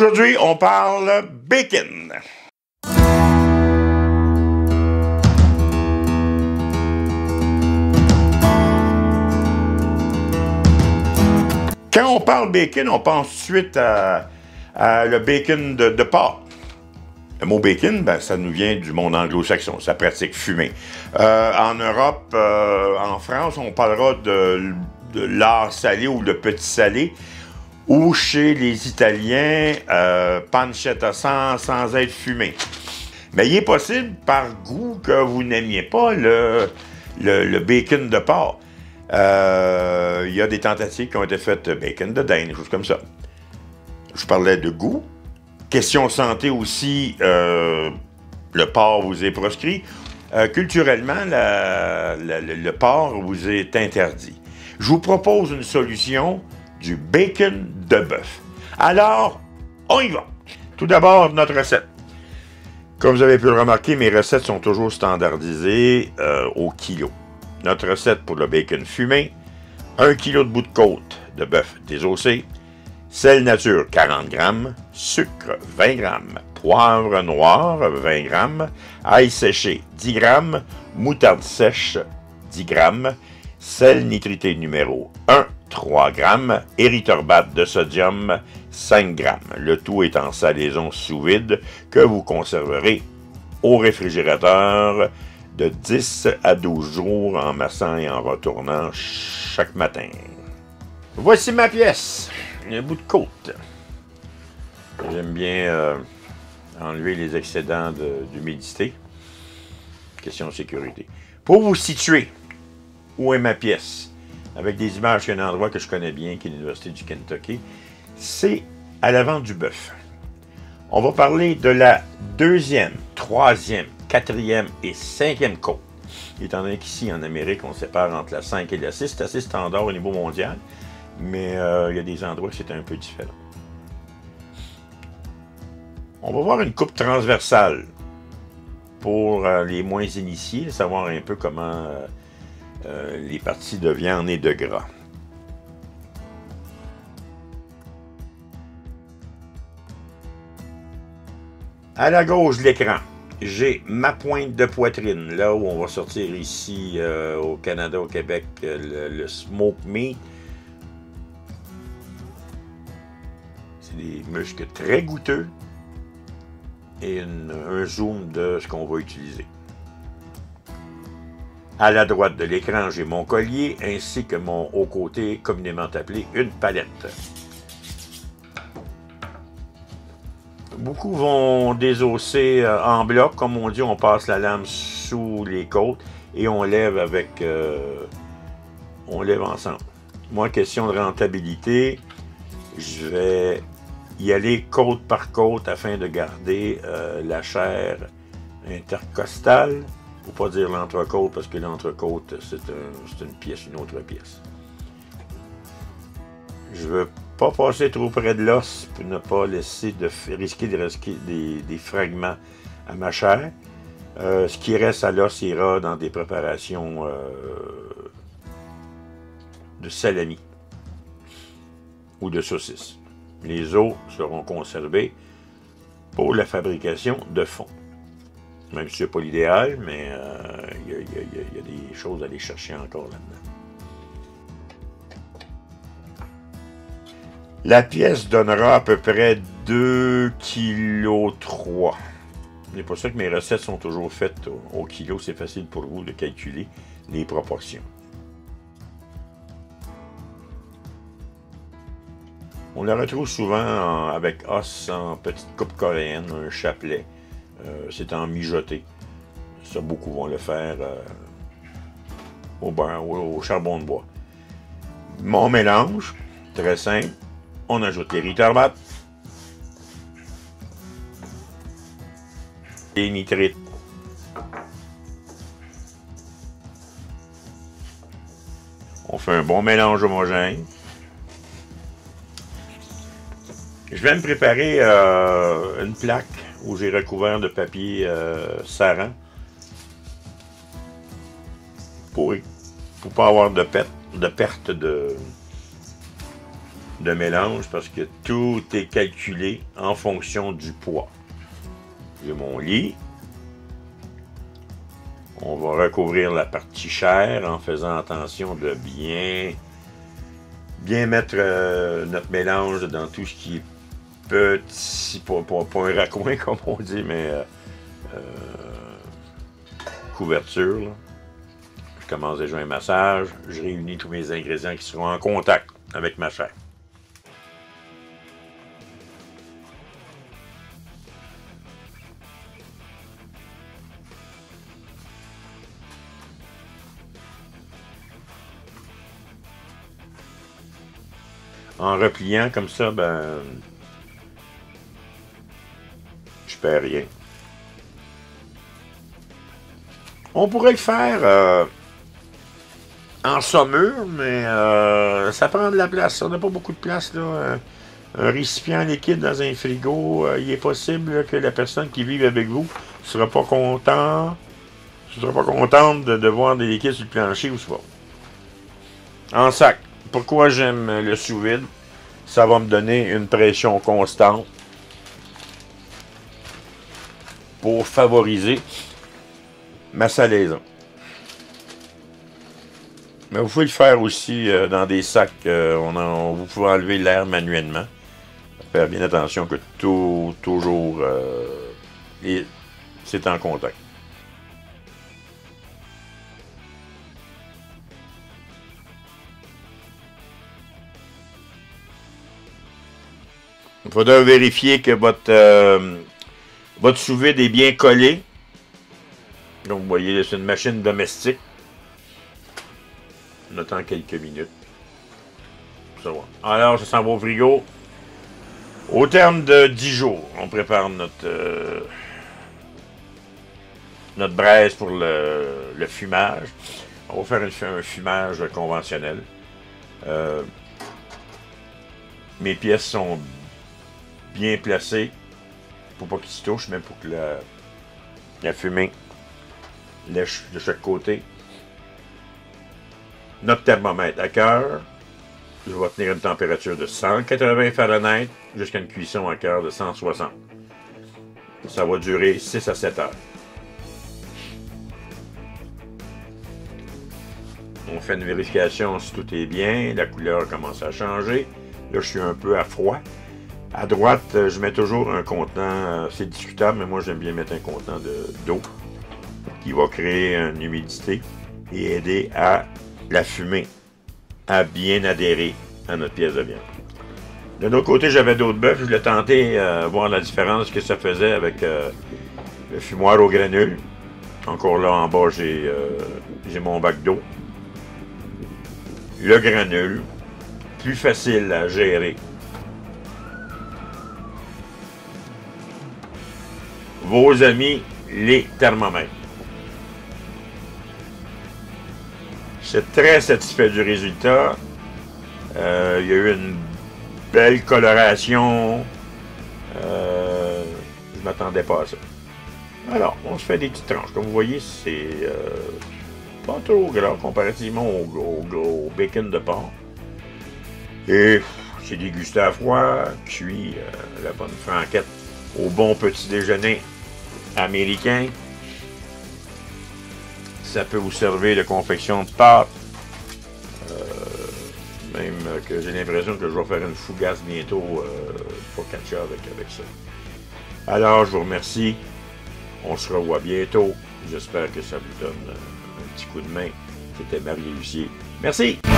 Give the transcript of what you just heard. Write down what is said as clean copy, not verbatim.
Aujourd'hui, on parle bacon. Quand on parle bacon, on pense tout de suite à le bacon de porc. Le mot bacon, ben, ça nous vient du monde anglo-saxon, sa pratique fumée. En Europe, en France, on parlera de lard salé ou le petit salé, ou chez les Italiens, pancetta sans être fumé. Mais il est possible, par goût, que vous n'aimiez pas le bacon de porc. Il y a des tentatives qui ont été faites de bacon de dinde, des choses comme ça. Je parlais de goût. Question santé aussi, le porc vous est proscrit. Culturellement, le porc vous est interdit. Je vous propose une solution du bacon de bœuf. Alors, on y va. Tout d'abord, notre recette. Comme vous avez pu le remarquer, mes recettes sont toujours standardisées au kilo. Notre recette pour le bacon fumé, 1 kg de bout de côte de bœuf désossé, sel nature 40 g, sucre 20 g, poivre noir 20 g, ail séché 10 g, moutarde sèche 10 g, sel nitrité numéro 1, 3 g, érythorbate de sodium 5 g. Le tout est en salaison sous vide que vous conserverez au réfrigérateur de 10 à 12 jours en massant et en retournant chaque matin. Voici ma pièce, un bout de côte. J'aime bien enlever les excédents d'humidité. Question de sécurité. Pour vous situer, où est ma pièce? Avec des images d'un endroit que je connais bien, qui est l'Université du Kentucky, c'est à l'avant du bœuf. On va parler de la 2e, 3e, 4e et 5e côte. Étant donné qu'ici, en Amérique, on sépare entre la 5 et la 6. C'est assez standard au niveau mondial, mais il y a des endroits où c'est un peu différent. On va voir une coupe transversale pour les moins initiés, savoir un peu comment les parties de viande et de gras. À la gauche de l'écran, j'ai ma pointe de poitrine, là où on va sortir ici au Canada, au Québec, le smoked meat. C'est des muscles très goûteux et un zoom de ce qu'on va utiliser. À la droite de l'écran, j'ai mon collier ainsi que mon haut côté communément appelé une palette. Beaucoup vont désosser en bloc, comme on dit, on passe la lame sous les côtes et on lève avec, on lève ensemble. Moi, question de rentabilité, je vais y aller côte par côte afin de garder la chair intercostale. Il ne faut pas dire l'entrecôte parce que l'entrecôte, c'est une pièce, une autre pièce. Je veux pas passer trop près de l'os pour ne pas laisser risquer des fragments à ma chair. Ce qui reste à l'os ira dans des préparations de salami ou de saucisses. Les os seront conservés pour la fabrication de fond. Même si ce n'est pas l'idéal, mais il y a des choses à aller chercher encore là-dedans. La pièce donnera à peu près 2,3 kg. C'est pour ça que mes recettes sont toujours faites au kilo. C'est facile pour vous de calculer les proportions. On la retrouve souvent avec os en petite coupe coréenne, un chapelet. C'est en mijoté. Ça, beaucoup vont le faire au beurre ou au charbon de bois. Mon mélange, très simple. On ajoute l'érythorbate, les nitrites, on fait un bon mélange homogène. Je vais me préparer une plaque où j'ai recouvert de papier saran pour pas avoir de perte de mélange parce que tout est calculé en fonction du poids. J'ai mon lit. On va recouvrir la partie chair en faisant attention de bien mettre notre mélange dans tout ce qui est petit, pas un raccoin comme on dit, mais couverture. Là. Je commence déjà un massage, je réunis tous mes ingrédients qui seront en contact avec ma chair. En repliant comme ça, ben, je perds rien. On pourrait le faire en saumure, mais ça prend de la place. On n'a pas beaucoup de place, là. Un récipient liquide dans un frigo, il est possible là, que la personne qui vit avec vous ne sera pas contente de voir des liquides sur le plancher ou soit. En sac. Pourquoi j'aime le sous-vide? Ça va me donner une pression constante pour favoriser ma salaison. Mais vous pouvez le faire aussi dans des sacs. Vous pouvez enlever l'air manuellement. Faire bien attention que toujours c'est en contact. Il faudra vérifier que votre sous-vide est bien collé. Donc, vous voyez, c'est une machine domestique. On attend quelques minutes. Ça va. Alors, ça s'en va au frigo. Au terme de 10 jours, on prépare notre braise pour le fumage. On va faire un fumage conventionnel. Mes pièces sont bien placées pour pas qu'ils se touchent, mais pour que la fumée lèche de chaque côté. Notre thermomètre à cœur. Je vais tenir une température de 180 Fahrenheit jusqu'à une cuisson à cœur de 160. Ça va durer 6 à 7 heures. On fait une vérification si tout est bien. La couleur commence à changer. Là, je suis un peu à froid. À droite, je mets toujours un contenant. C'est discutable, mais moi, j'aime bien mettre un contenant d'eau qui va créer une humidité et aider à la fumée à bien adhérer à notre pièce de viande. De l'autre côté, j'avais d'autres bœufs. Je voulais tenter voir la différence que ça faisait avec le fumoir au granule. Encore là, en bas, j'ai mon bac d'eau. Le granule, plus facile à gérer. Vos amis, les thermomètres. Je suis très satisfait du résultat. Il y a eu une belle coloration. Je ne m'attendais pas à ça. Alors, on se fait des petites tranches. Comme vous voyez, c'est pas trop gras comparativement au bacon de porc. Et c'est dégusté à froid, cuit, la bonne franquette au bon petit déjeuner américain. Ça peut vous servir de confection de pâtes. Même que j'ai l'impression que je vais faire une fougasse bientôt focaccia avec ça. Alors, je vous remercie. On se revoit bientôt. J'espère que ça vous donne un petit coup de main. C'était Marie Lucier. Merci!